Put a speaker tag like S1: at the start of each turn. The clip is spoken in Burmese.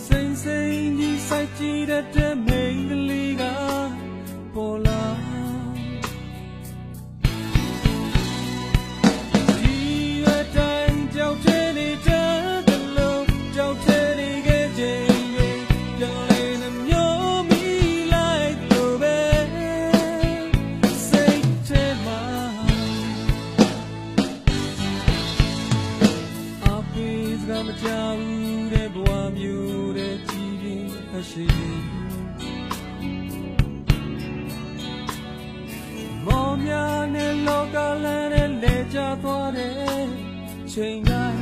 S1: စိမ့်ကြီးစိုက်ကြည့်တဲ့မိန်းကလေးကပေါ်လာဒီရတိုင်းကြောက်တဲ့နေတဲ့လုံးကြောက်တဲ့နေခဲ့ခြင်းတွေပြောင်းလဲနှမျိုးမိလိုက်လို့ပဲစိတ်ထဲမှာအပိစကမကြောက်တဲ့ဘဝမျိုးတဲ့ကြည်ပြင်းအရှိမောင်များနဲ့လောကလန်းနဲ့လဲကျသွားတဲ့ချိန်တိုင်း